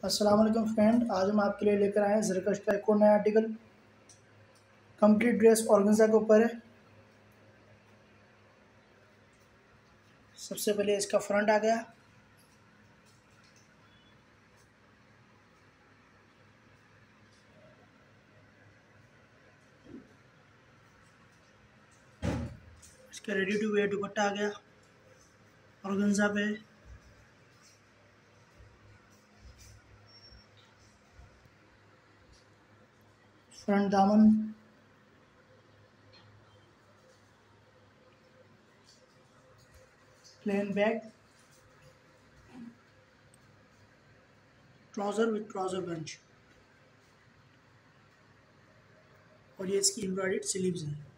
अस्सलाम वालेकुम फ्रेंड, आज हम आपके लिए लेकर आए हैं ज़रकश का एक और नया आर्टिकल। कंप्लीट ड्रेस ऑर्गेन्जा के ऊपर है। सबसे पहले इसका फ्रंट आ गया, इसका रेडी टू वेयर दुपट्टा आ गया ऑर्गेन्जा पे। फ्रंट दामन, plain back, trouser with trouser bunch और ये इसकी एम्ब्रॉयडर्ड स्लीव्स हैं।